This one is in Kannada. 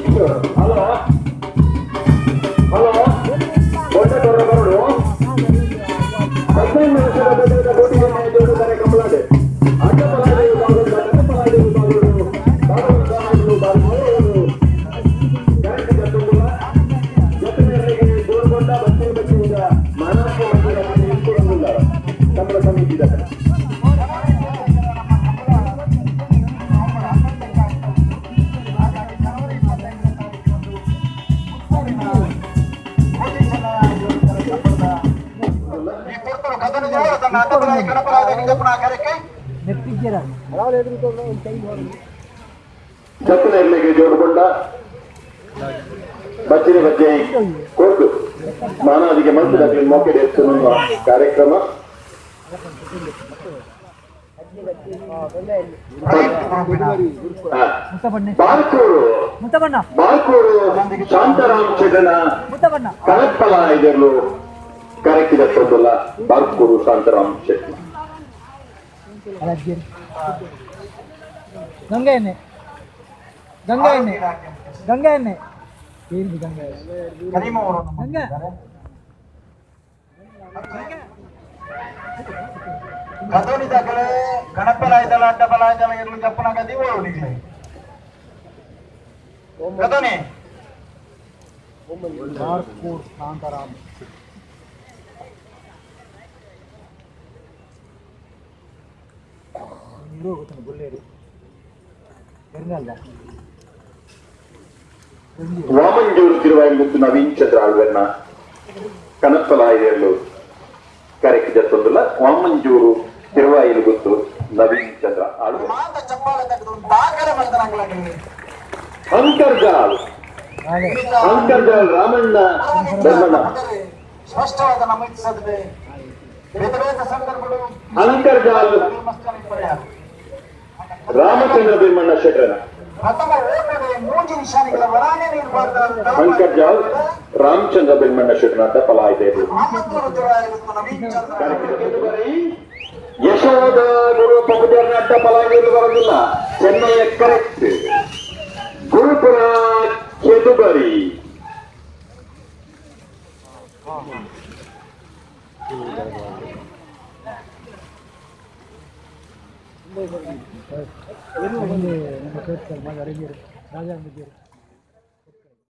ಹಲೋ ಹಲೋ ದೊಡ್ಡ ದೊಡ್ಡ ಬರೋಡು ಜೋಡುಕರೆ ಕಂಬಳಾದೆ ಅಡ್ಡ ಪಲಾಯಿ jappuna irlige jodukonda bachine bajje porlu manadike mansidake mokkede ettunu ಕಾರ್ಯಕ್ರಮ ಬಾಲ್ಕೂರು ಶಾಂತಾರಾಮ್ ಚೆಗನ ಕನಕಪಲ ಇದೆರಲು ಕರೆಕ್ಟ್ ತೊಂದಲ್ಲ ಬಾಲ್ಕೂರು ಶಾಂತಾರಾಮ್ ಚೆಗನ ಗಂಗಾ ಎಣ್ಣೆ ಗಂಗಾ ಎಣ್ಣೆ ಗಂಗಾ ಎಣ್ಣೆ ಏನು ಗಂಗಾ ಗಂಗಾ ಕದೋನಿದಾಗಲೇ ಗಣಪಲ ಆಯ್ತಲ್ಲ ಅಡ್ಡಪಲ ಆಯ್ತಲ್ಲ ಇರ್ಲಿ ಜಪ್ಪನ ಗದಿ ಓಡಿಗ್ಲಿ ಕದೋನಿ ಬಾರ್ಕೂರ್ ಶಾಂತಾರಾಮ್ ನೀರು ಗೊತ್ತಾನೆ ಗುಲ್ಲೇರಿ ಬೆಂಗಲ್ದ ವಾಮಂಜೂರು ತಿರುವಾಯಿಲು ನವೀನ್ ಚಂದ್ರ ಆಳ್ವೆನ್ನ ಕನಕಪಲ ಇದೆರಲು ಕಾರ್ಯಕ್ರಮ ಜರುಗುತ್ತಿಲ್ಲ ವಾಮಂಜೂರು ತಿರುವಾಯಿಲು ಗೊತ್ತು ನವೀನ್ ಚಂದ್ರ ಆಳ್ವೆ ಅಂತರ್ಜಾಲ್ ಅಂತರ್ಜಾಲ್ ರಾಮಣ್ಣ ಧರ್ಮಣ್ಣ ಸ್ಪಷ್ಟವಾದ ನಮಿಸದೆ ಸಂದರ್ಭಗಳು ಅಂತರ್ಜಾಲ್ ರಾಮಚಂದ್ರ ಭೀಮಣ್ಣ ಶೆಟ್ಟರನ ಅಂತರ್ಜಾಲ್ ರಾಮಚಂದ್ರ ಭೀಮಣ್ಣ ಶೆಟ್ಟರನ ಅಡ್ಡಪಲ ಇದೆ ಯಶೋಧ ಗುರು ಪಪುಜರ್ನ ಅಡ್ಡಪಲ ಎಂದು ಬರೋದಿಲ್ಲ ಚೆನ್ನಯ ಕರೆಕ್ಟ್ ಗುರುಪುರ ಕೆದುಬರಿ ನಮ್ಮ ರಾಜ